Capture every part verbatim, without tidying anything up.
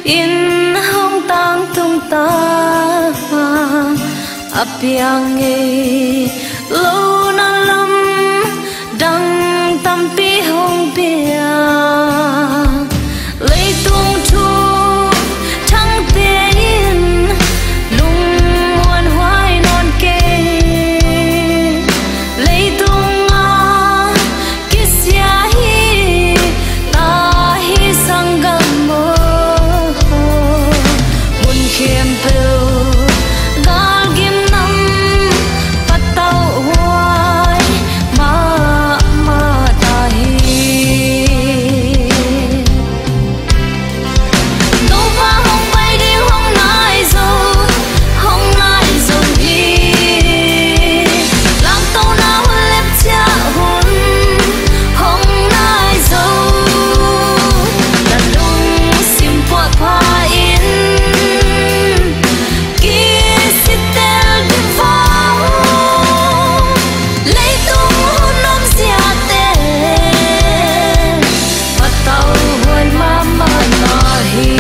in hong tang tung ta apiang e lo na lam dang tam pi hong pia lấy tung thu thăng tiền lung muôn hoài non kê lấy tung a kisya hi ta hi sang gam mo mun khem pel gal gim nam patau hoài ma ma ta hi đâu ba hong bay đi hong nai zo hong nai zo đi làm tàu na hun lep cha hun hong nai zo là lung sim qua pa in kia sit tel đi vào lấy tung hun nom sia te bắt tàu hoài ma ma ta hi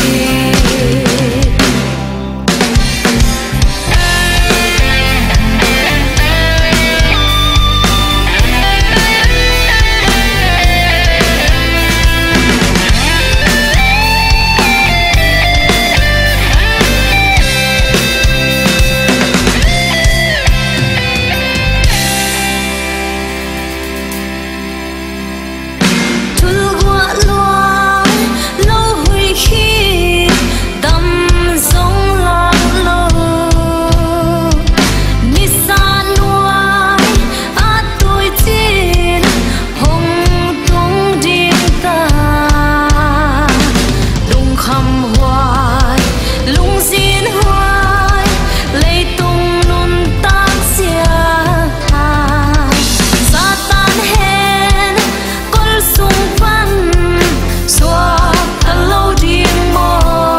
thul qua loa lâu hui khi tâm sống lang lâu ni sa nuai a tôi tin hong tung điên ta lung khăm hoài lung xin hoài lấy tung nun tan xia sa tan hen col sung văn xóa ta lâu riêng mò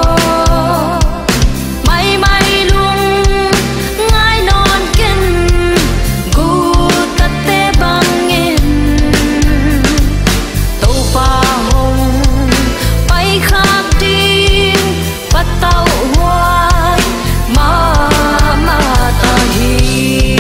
may may luôn ngai non kinh gu ta te bang in tàu pa hồng bay khắp đi bắt tàu hoài ma ma ta hi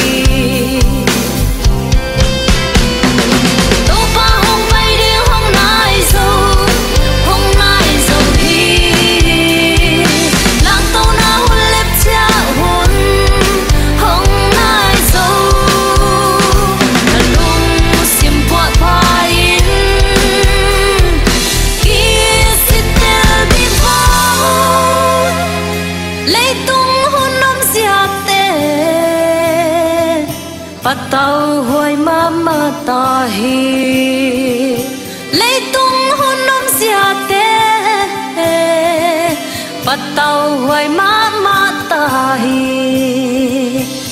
đâu pa hong bay đi hong nai zo hong nai zo đi lang tàu na hun lep cha hun hong nai zo là lung sim qua pa in kia sit tel đi vào lấy tung hun nom sia te bắt tàu hoài ma ma ta hi lấy tung hun nom sia te bắt tàu hoài ma ma ta hi